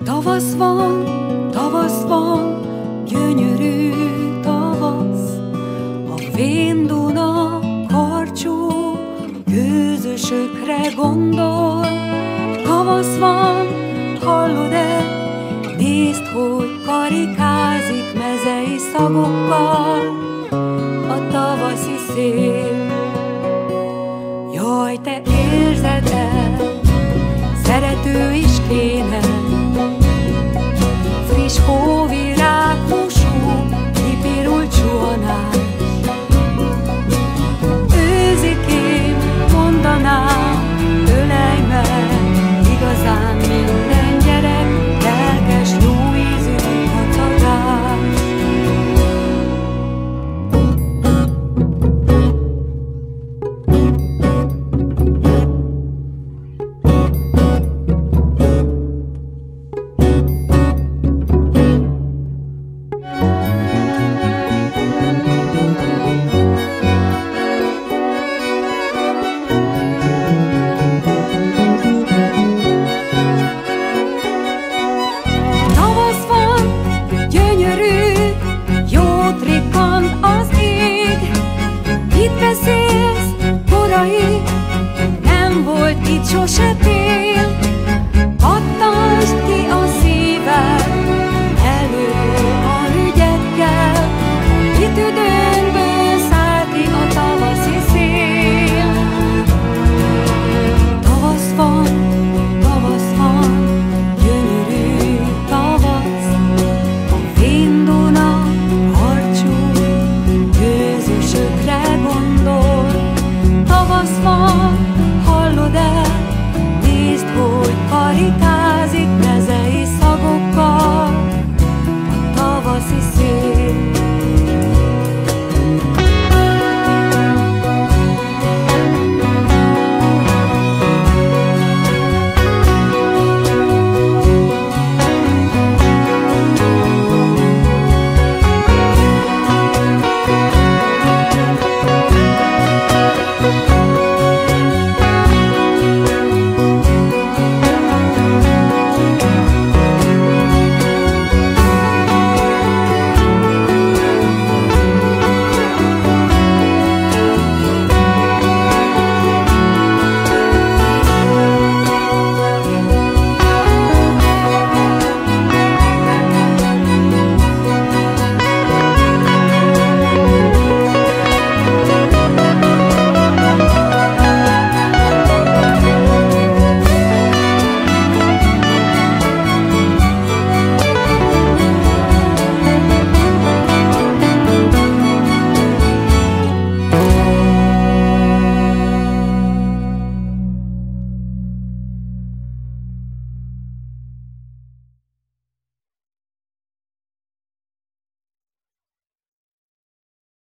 Tavasz van, gyönyörű tavasz, a vén Duna, karcsú, gőzösökre gondol. Tavasz van, hallod-e, nézd, hogy karikázik mezei szagokkal a tavaszi szél. Jaj, te érzed-e, szerető is kéne, friss hóvirág, musú, kipirult csuhanás. Őzikém, mondanám, ölej meg, igazán minden gyerek, lelkes, jó ízű hatagás. Sose